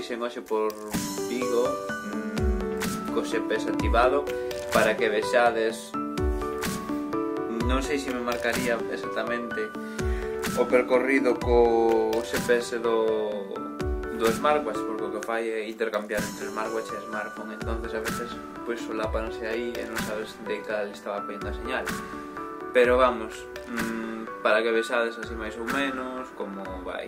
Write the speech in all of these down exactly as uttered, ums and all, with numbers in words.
fixen hoxe por Vigo mmm, co G P S activado para que vexades. Non sei se me marcaría exactamente o percorrido co G P S do, do smartwatch, porque o que fai é intercambiar entre smartwatch e smartphone, entonces a veces pois solápanse aí e non sabes de cal estaba coñendo a señal. Pero vamos, mmm, para que vexades así máis ou menos como vai.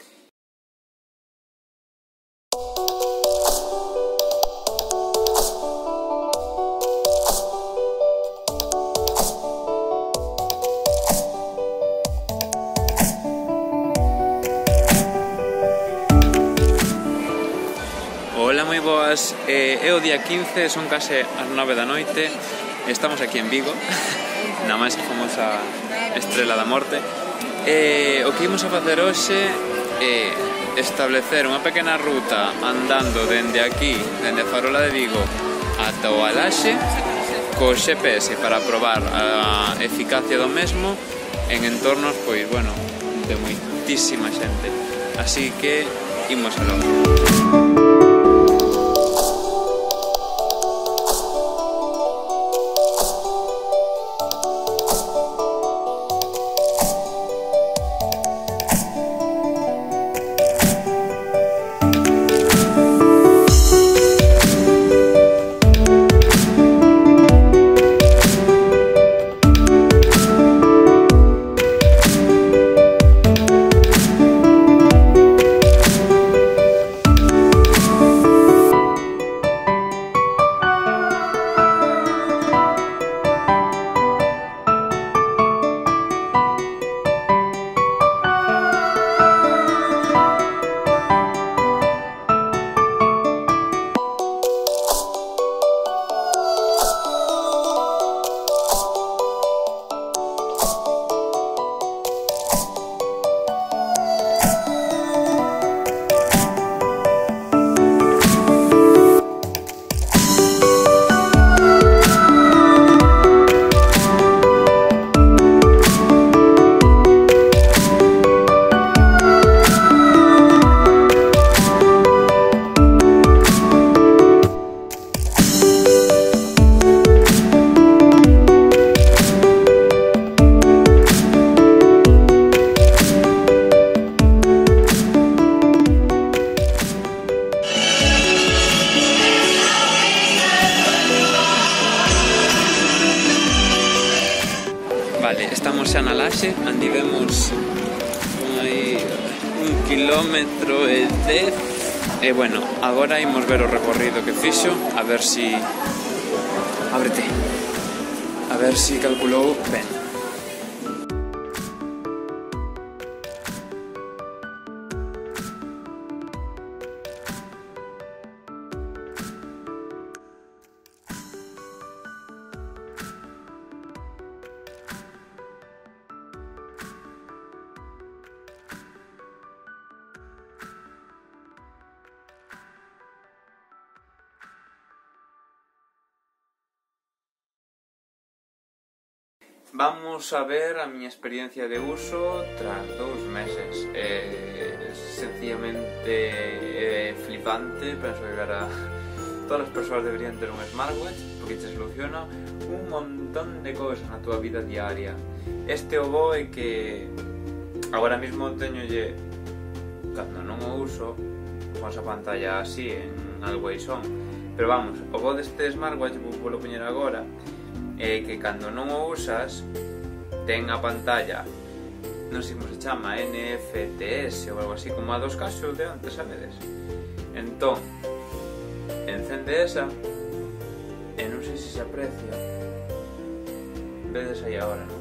Ola, moi boas, eh, é o día quince, son case as nove da noite. Estamos aquí en Vigo, na máis famosa Estrela da Morte. E o que imos a facer hoxe é establecer unha pequena ruta andando dende aquí, dende a Farola de Vigo ata o Alaxe, co G P S para probar a eficacia do mesmo en entornos, pois, bueno, de moitísima xente. Así que, imos aló. Vale, estamos xa na Laxe, andivemos aí un kilómetro e dez. E bueno, agora imos ver o recorrido que fixo, a ver si... Ábrete. A ver si calculou ben. Vamos a ver a miña experiencia de uso tras dous meses. É sencillamente é flipante, penso que cara todas as persoas deberían ter un smartwatch porque te soluciona un montón de cousas na tua vida diaria. Este o bo é que agora mesmo teñolle, cando non o uso, con esa pantalla así en Always On, pero vamos, o bo deste smartwatch, vou polo poñer agora, é que cando non o usas ten a pantalla, non sei como se chama, N F T S ou algo así, como a dos casos de antes, sabedes? Entón, encende esa e non sei se se aprecia, vedes aí agora, non?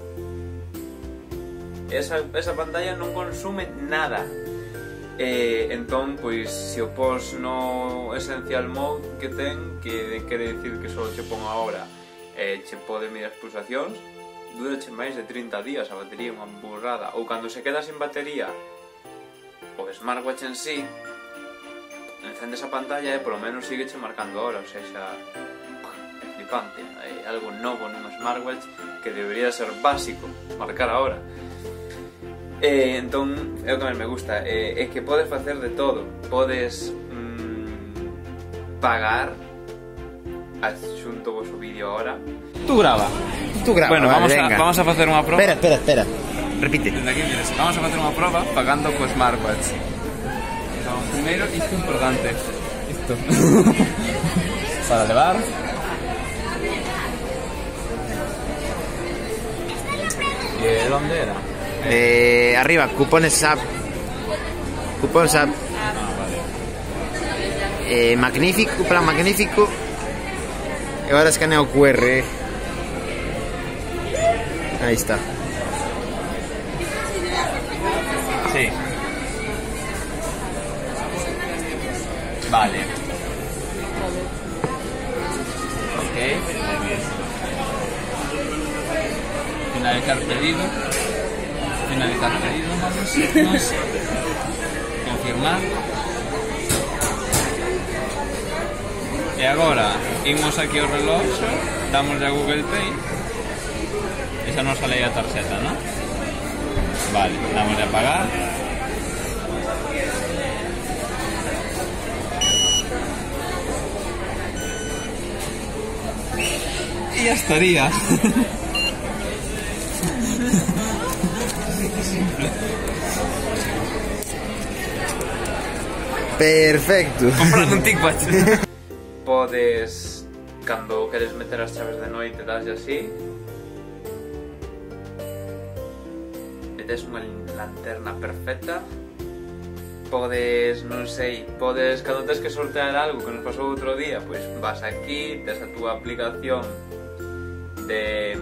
Esa, esa pantalla non consume nada. E entón, pois, se o pos no Essential Mode que ten, que quere dicir que só che pon agora e che pode medir as pulsacións, durache máis de trinta días a batería, unha burrada. Ou cando se queda sin batería o smartwatch en sí, encende esa pantalla e polo menos sigue che marcando hora, ou seja, é flipante. É algo novo nun smartwatch que debería ser básico, marcar a hora. E entón, é o que máis me gusta, é, é que podes facer de todo. Podes... Mmm, pagar adxunto vos o vídeo ahora. Tú graba. Tú graba, Bueno, vale, vamos, a, venga. vamos a facer unha proba. Espera, espera, espera. Repite. Desde aquí, mires, vamos a facer unha proba pagando co smartwatch. Então, primeiro, isto é importante. Isto. Para levar. E onde era? Eh, arriba, cupones app. Cupones app. Ah, vale. Eh, magnífico, plan magnífico. E agora escanea o Q R. Ahí está. Sí. Vale. Ok. Finalizar pedido. Finalizar pedido. Vamos. Confirmar. E agora imos aquí ao reloxo, damos a Google Pay. Esa non sale a tarxeta, ¿no? Vale, damos a pagar. Y ya estaría. Perfecto. Comprando un TicWatch. Podes, cando queres meter as chaves de noite, das así. Metes unha lanterna perfecta. Podes, non sei, podes, cando tens que sortear algo que nos pasou outro día, pois vas aquí, tes a túa aplicación de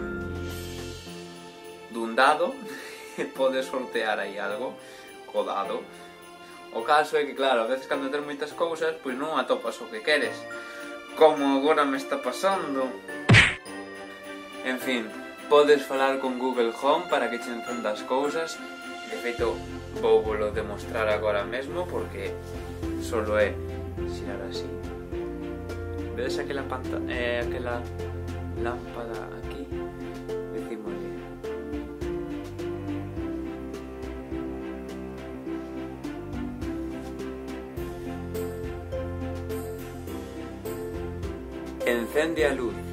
dun dado e podes sortear aí algo co dado. O caso é que, claro, a veces cando tens moitas cousas, pois non atopas o que queres, como agora me está pasando. En fin, podes falar con Google Home para que che encenda as cousas. De feito, vou volo demostrar agora mesmo, porque solo é xirar así. Vedes aquela, panta eh, aquela lámpada aquí? Decímosle encende a luz.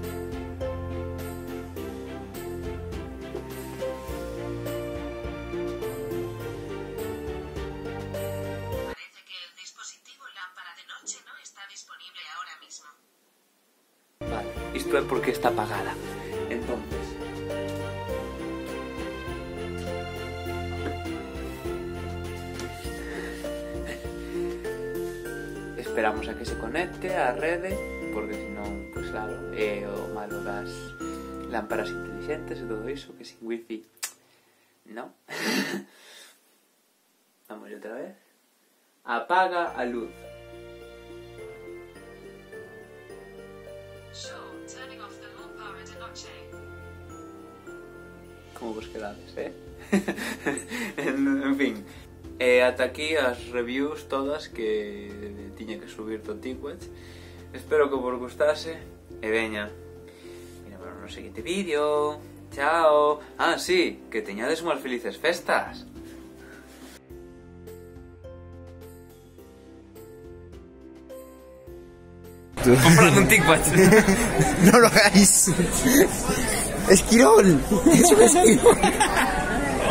Parece que el dispositivo lámpara de noche no está disponible ahora mismo. Vale, isto é porque está apagada. Entonces, esperamos a que se conecte á rede, porque senón, pois claro, é o malo das lámparas inteligentes e todo iso, que sin wifi no. Vamos outra vez. Apaga a luz. Show, turning off the lámpara de noche. Como vos quedades, eh? en, en fin, e ata aquí as reviews todas que tiña que subir do TicWatch. Espero que vos gustase e veña, mira, bueno, no seguinte vídeo. Chao. Ah, sí, que teñades unhas felices festas. Comprando un TicWatch. No lo hagáis. Esquirol. Es un esquirol.